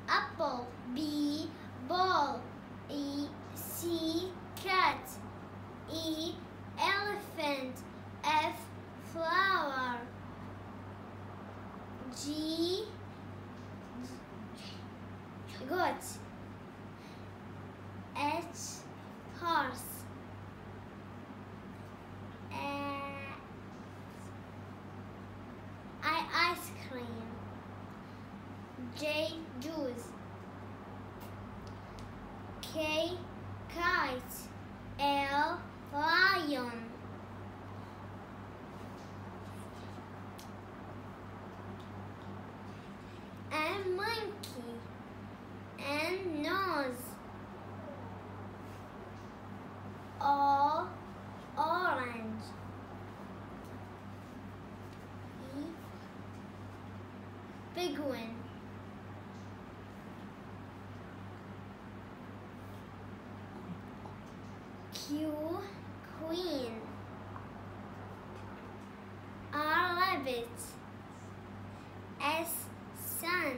apple. B, ball. E, C, cat. E, elephant. F, flower. G, goat. H, horse. I, ice cream. J, juice. K, kite. L, lion. M, monkey. N, nose. O, orange. E, penguin. Q, queen. R, rabbit. S, sun.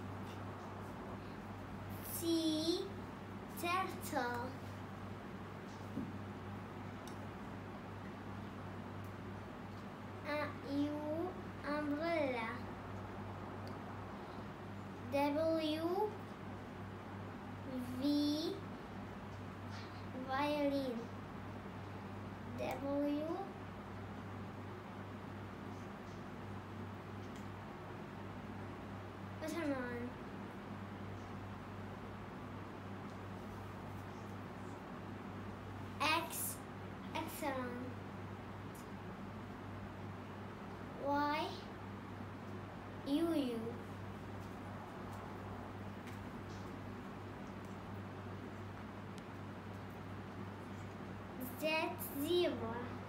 T, turtle. U, umbrella. W, V, violin. W, watermelon. X, excellent. Y, UU. Z, zebra.